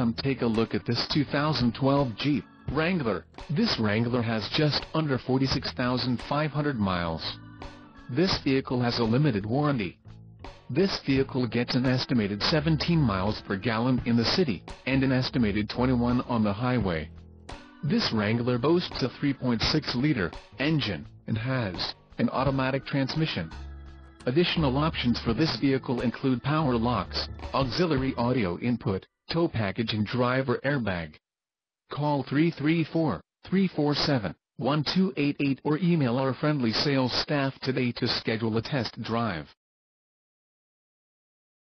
come take a look at this 2012 Jeep Wrangler. This Wrangler has just under 46,500 miles. This vehicle has a limited warranty. This vehicle gets an estimated 17 miles per gallon in the city, and an estimated 21 on the highway. This Wrangler boasts a 3.6-liter engine, and has an automatic transmission. Additional options for this vehicle include power locks, auxiliary audio input, tow package and driver airbag. Call 334-347-1288 or email our friendly sales staff today to schedule a test drive.